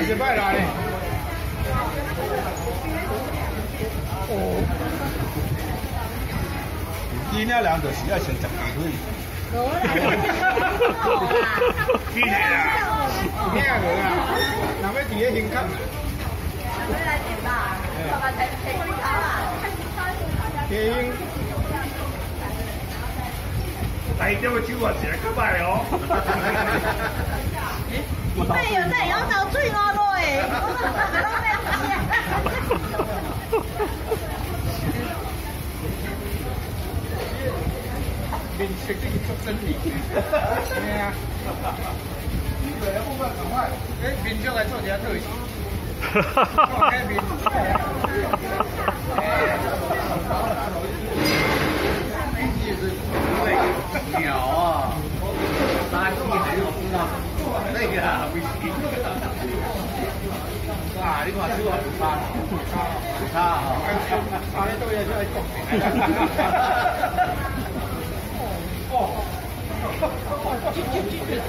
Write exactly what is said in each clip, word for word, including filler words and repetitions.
也是拜啦嘞。哦。今仔人就是要先食鸡腿。记得啦，听下无啦，若要伫咧胸口。回来点吧，爸爸才陪你看啊。天。哎，这个酒啊，食较歹哦。 哎呦，那要到水我落诶。 面色已经做真理。对啊。对啊，不管赶快，诶，面色来做一下特写。哈哈面色。对，鸟啊，垃圾还有知道？那个啊，不行。啊，你看这个不差，不差啊！啊，你都要再讲。哦，进进进进。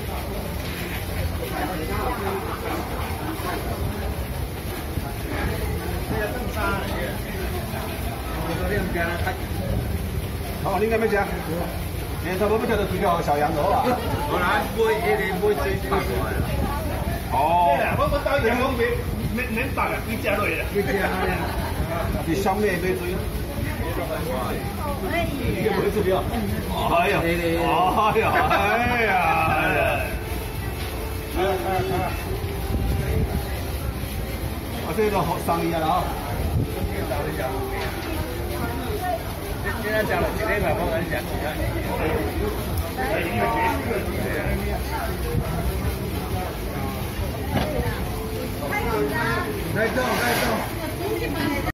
这个更差了，我昨天边他。哦，你敢要食？诶，差不多要食到几条小羊肉啊？我拿买迄个买水拍过来。哦。我我到羊肉买免免打啊，几只落去啦？几只啊？是上面买水。这个不是料。哎呀！哎呀！哎呀！哎呀！我这个好生意啊啦！今天讲了几礼拜，我跟你讲，来动，来动。